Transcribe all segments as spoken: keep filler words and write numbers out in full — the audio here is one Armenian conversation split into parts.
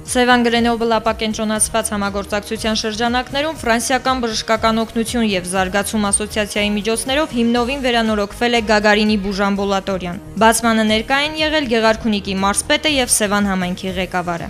Սևան Գրենոբլ ապակենտրոնացված համագործակցության շրջանակներում ֆրանսիական բժշկական օգնություն և զարգացում ասոցիացիայի միջոցներով հիմնովին վերանորոգվել է Գագարինի բուժամբուլատորիան։ Բացմանը ներկա են եղել Գեղարքունիքի մարզպետը և Սևան համայնքի ղեկավարը։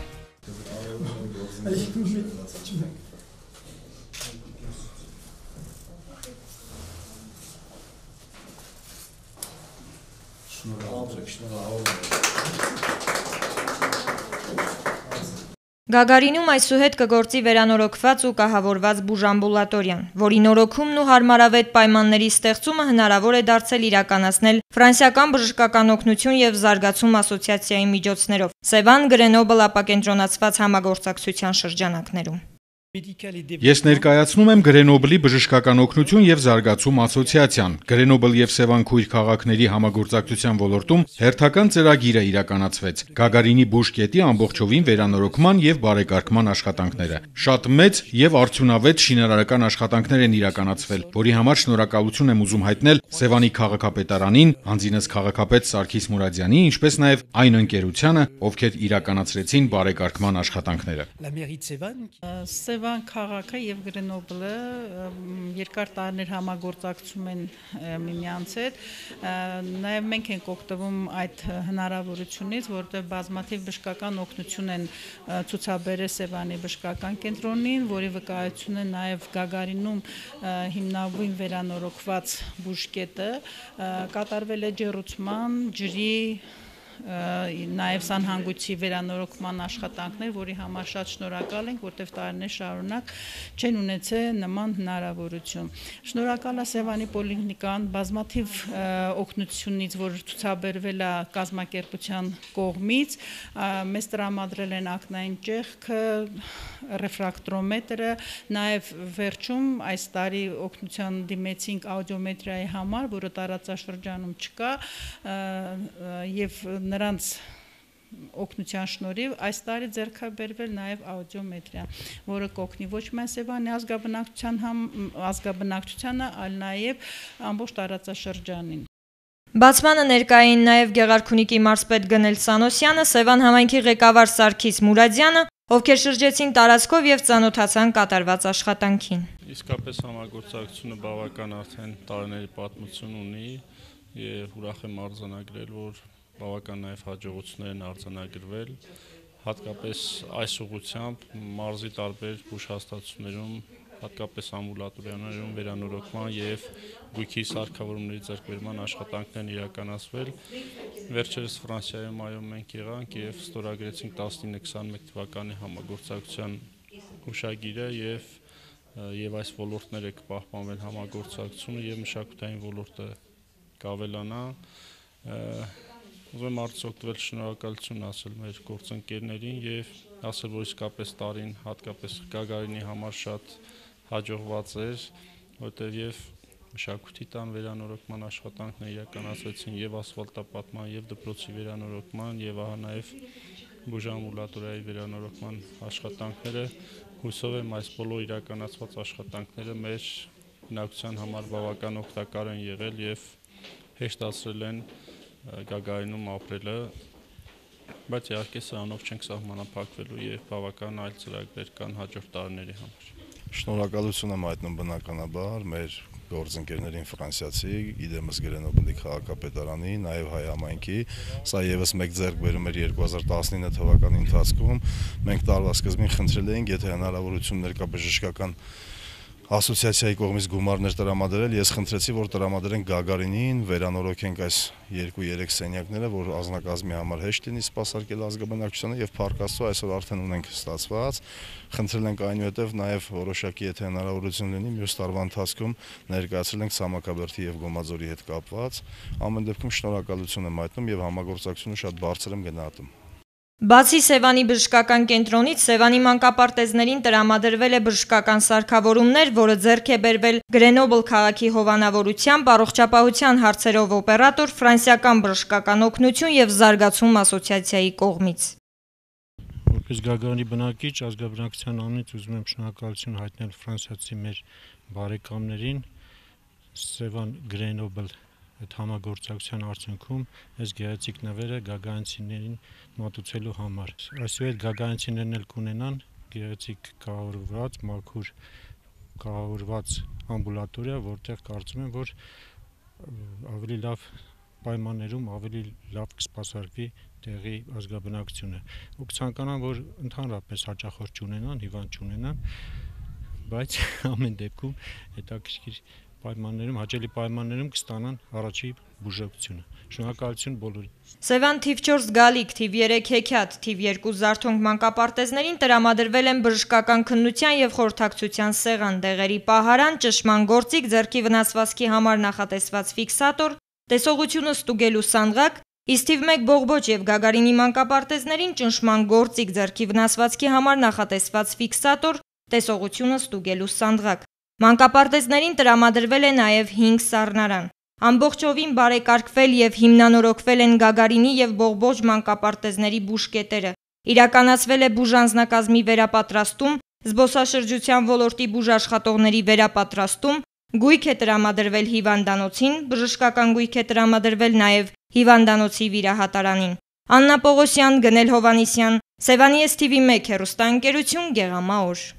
Գագարինում այսուհետ կգործի վերանորոգված ու կահավորված բուժամբուլատորիան, որի նորոգումն ու հարմարավետ պայմանների ստեղծումը հնարավոր է դարձել իրականացնել ֆրանսիական բժշկական օգնություն և զարգացում ասոցիացիայի միջոցներով Սևան Գրենոբլ ապակենտրոնացված համագործակցության շրջանակներում։ Ես ներկայացնում եմ Գրենոբլի բժշկական օգնություն և զարգացում ասոցիացիան։ Գրենոբլ և Սևան քույր քաղաքների համագործակցության ոլորտում հերթական ծրագիր է իրականացվեց։ Գագարինի բուժկետի ամբողջովին վերանորոգման և բարեկարգման աշխատանքները։ Շատ մեծ և արդյունավետ շինարարական աշխատանքներ են իրականացվել, որի համար շնորհակալություն եմ ուզում հայտնել Սևանի քաղաքապետարանին, անձինս քաղաքապետ Սարգիս Մուրադյանի, ինչպես նաև այն ընկերությանը, ովքեր իրականացրեցին բարեկարգման աշխատանքները։ Սևան քաղաքը և Գրենոբլը երկար տարիներ համագործակցում են միմյանց հետ, նաև մենք ենք օգտվում այդ հնարավորությունից, որտեղ բազմաթիվ բժշկական օգնություն են ցուցաբերել Սևանի բժշկական կենտրոնին, որի վկայություն է նաև Գագարինում հիմնավորին վերանորոգված բուժկետը, կատարվել է ջեռուցման, ջրի, նաև սանհանգույցի վերանորոգման աշխատանքներ, որի համար շատ շնորհակալ ենք, որտեղ տարիներ շարունակ չեն ունեցել նման հնարավորություն։ Շնորհակալ է Սևանի պոլիկլինիկան բազմաթիվ օգնությունից, որ ցուցաբերվել է կազմակերպության կողմից, մեզ տրամադրել են ակնային ճեղքը, ռեֆրակտորոմետրը, նաև վերջում այս տարի օգնության դիմեցինք աուդիոմետրիայի համար, որը տարածաշրջանում չկա, և նրանց օգնության շնորհիվ այս տարի ձեռք է բերվել նաև աուդիոմետրիա, որը կօգնի ոչ միայն Սևանի ազգաբնակչությանը, այլ նաև ամբողջ տարածաշրջանին։ Բացմանը ներկա էին նաև Գեղարքունիքի մարզպետ Գնել Սանոսյանը, Սևան համայնքի ղեկավար Սարգիս Մուրադյանը, ովքեր շրջեցին տարածքով և ծանոթացան կատարված աշխատանքին։ Իսկապես համագործակցությունը բավական արդեն տարիների պատմություն ունի և ուրախ եմ արձանագրել, որ բավական նաև հաջողություններ են արձանագրվել, հատկապես այս ուղղությամբ մարզի տարբեր բուժհաստատություններում, հատկապես ամբուլատորիաներում վերանորոգման և գույքի սարքավորումների ձեռքբերման աշխատանքներ են իրականացվել։ Վերջերս Ֆրանսիայում այում մենք եղանք և ստորագրեցինք տասնինը քսանմեկ թվականի համագործակցության հուշագիրը և և այս ոլորտները կպահպանվեն համագործակցությունը և մշակութային ոլորտը կավելանա։ Ուզում եմ արդյոք օգտվել շնորհակալություն ասել մեր գործընկերներին և ասել, որ իսկապես տարին հատկապես Գագարինի համար շատ հաջողված էր, որտեղ և մշակույթի տան վերանորոգման աշխատանքներ իրականացվեցին, և ասֆալտապատման, և դպրոցի վերանորոգման, և ահա նաև բուժամբուլատորիայի վերանորոգման աշխատանքները։ Հուսով եմ այս բոլոր իրականացված աշխատանքները մեր բնակչության համար բավական օգտակար են եղել և հեշտացրել են Գագարինում ապրելը, բայց իհարկե սրանով չենք սահմանափակվելու և բավական այլ ծրագրեր կան հաջորդ տարիների համար։ Շնորհակալություն եմ հայտնում բնականաբար մեր գործընկերներին ֆրանսիացի, իդեմս Գրենոբլի քաղաքապետարանի, նաև հայ համայնքի, սա ևս մեկ ձեռքբերում էր երկու հազար տասնինը թվականի ընթացքում։ Մենք տարվա սկզբին խնդրել էինք, եթե հնարավորություններ կա բժշկական ասոցիացիայի կողմից գումարներ տրամադրել, ես խնդրեցի, որ տրամադրենք Գագարինին, վերանորոգենք այս երկու-երեք սենյակները, որ անձնակազմի համար հեշտ լինի սպասարկել ազգաբնակչությանը, և փառք Աստծո այսօր արդեն ունենք ստացված։ Խնդրել ենք այնուհետև նաև որոշակի, եթե հնարավորություն լինի, մյուս տարվա ընթացքում ներկայացրել ենք Սամաքաբերդի և Գոմաձորի հետ կապված։ Ամեն դեպքում շնորհակալություն եմ հայտնում և համագործակցությունը շատ բարձր եմ գնահատում։ Բացի Սևանի բժշկական կենտրոնից, Սևանի մանկապարտեզներին տրամադրվել է բժշկական սարքավորումներ, որը ձեռք է բերվել Գրենոբլ քաղաքի հովանավորությամբ առողջապահության հարցերով օպերատոր Ֆրանսիական բժշկական օգնություն և զարգացում ասոցիացիայի կողմից։ Որպես Գագարանի բնակիչ, ազգաբնակչության անունից ուզում եմ շնորհակալություն հայտնել ֆրանսիացի մեր բարեկամներին, Սևան Գրենոբլ այդ համագործակցության արդյունքում այս գեղեցիկ նվերը գագանցիներին մատուցելու համար։ Այսօր այդ գագանցիներն էլ կունենան գեղեցիկ կահավորված, մաքուր կահավորված ամբուլատորիա, որտեղ կարծում եմ, որ ավելի լավ պայմաններում ավելի լավ կսպասարկվի տեղի ազգաբնակչությունը։ Ու կցանկանամ, որ ընդհանրապես հաճախորդ չունենան, հիվանդ չունենան, բայց ամեն դեպքում հետաքրքիր պայմաններում, հաճելի պայմաններում կստանան առաջի բուժողությունը։ Շնորհակալություն բոլորին։ Սևան թիվ չորս գալիք, թիվ երեք հեքիաթ, թիվ երկու զարթոնք մանկապարտեզներին տրամադրվել են բժշկական քննության եւ խորհրդակցության սեղան, դեղերի պահարան, ճշման գործիք, ձեռքի վնասվածքի համար նախատեսված ֆիքսատոր, տեսողությունը ստուգելու սանդղակ, իսկ թիվ մեկ բողբոջ եւ Գագարինի մանկապարտեզներին ճնշման գործիք, ձեռքի վնասվածքի համար նախատեսված ֆիքսատոր, տեսողությունը ստուգելու սանդղակ։ Մանկապարտեզներին տրամադրվել է նաև հինգ սառնարան։ Ամբողջովին բարեկարգվել եւ հիմնանորոգվել են Գագարինի եւ Բողբոջ մանկապարտեզների բուժկետերը։ Իրականացվել է բուժանձնակազմի վերապատրաստում, զբոսաշրջության ոլորտի բուժաշխատողների վերապատրաստում, գույք է տրամադրվել հիվանդանոցին, բժշկական գույք է տրամադրվել նաև հիվանդանոցի վիրահատարանին։ Աննա Պողոսյան, Գնել Հովանիսյան, Սևանի էս թի վի մեկ հեռուստաընկերություն, Գեղամա օր։